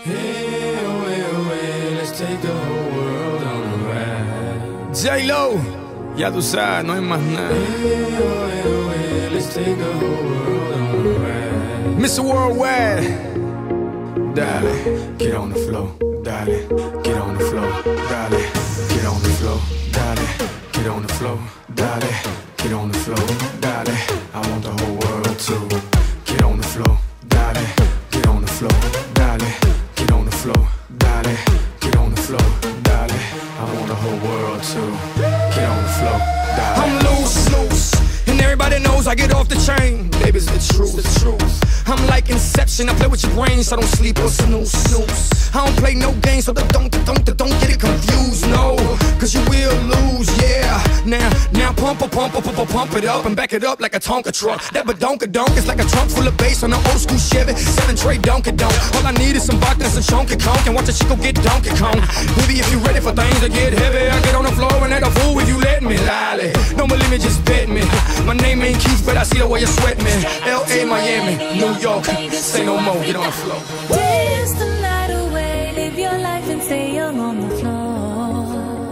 Hey, away, away, let's take the whole world on a ride. J-Lo, ya tú sabes, no hay más nada. Hey, away, away, let's take the whole world on a ride. Mr. Worldwide, Dale, get on the floor, dale, get on the floor, dale, get on the floor, dale, get on the floor, dale, get on the floor, dale. I want the whole world to get on the floor, dale, get on the floor, dale, get on the floor, dale, get on the floor, dale. I want the whole world to get on the floor, dale. I'm loose, and everybody knows I get off the chain. Baby's the truth, the truth. I'm like Inception, I play with your brains, so I don't sleep or snooze. I don't play no games, so don't get it confused, no. Cause you will lose, yeah. Now pump it up and back it up like a Tonka truck. That badonka-donk is like a trunk full of bass on an old school Chevy 7-tray Donkey-Donk. All I need is some vodka and some chunky conk, and watch a chico get Donkey Kong. Baby, if you ready for things to get heavy, I get on the floor and act a fool if you let me. Lolly, don't believe me, just bet me. My name ain't Keith, but I see the way you sweat me. L.A., Miami, New York, say no more, get on the floor. Dance the night away, live your life and stay young on the floor.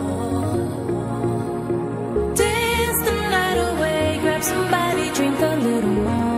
Dance the night away, grab somebody, drink a little more.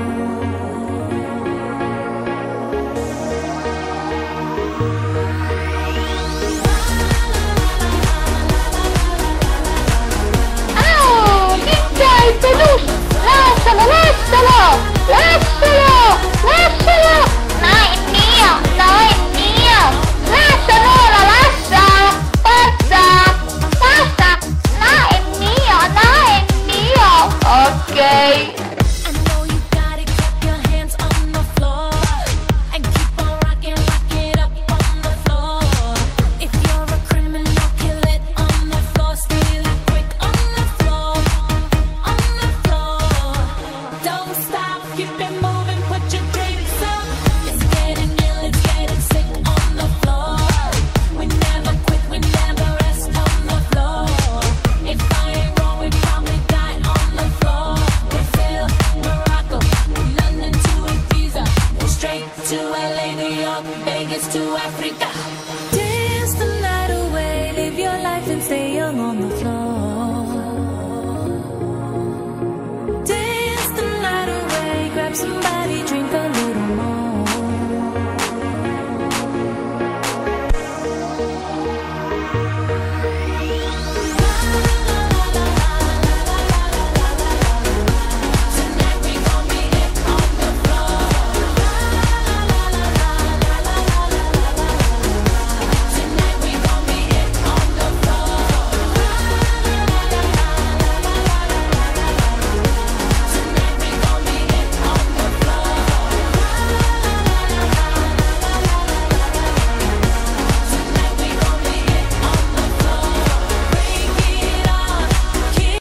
Oh, ninja il peluche! Lascialo, lascialo! Lascialo! Lascialo! No, è mio! No, è mio! Lascialo ora, lascia! Forza! Basta! No, è mio! No, è mio! Ok! I know you gotta keep your hands on the floor and keep on rocking, rock it up on the floor. If you're a criminal, kill it on the floor, steal it quick on the floor, on the floor. Don't stop, keep it moving, put your drinks up. It's getting ill, it's getting sick on the floor. We never quit, we never rest on the floor. If I ain't wrong, we probably die on the floor. Brazil, Morocco, London to Ibiza, straight to LA, New York, Vegas to Africa. Dance the night away, live your life and stay young on the floor. Dance the night away, grab somebody.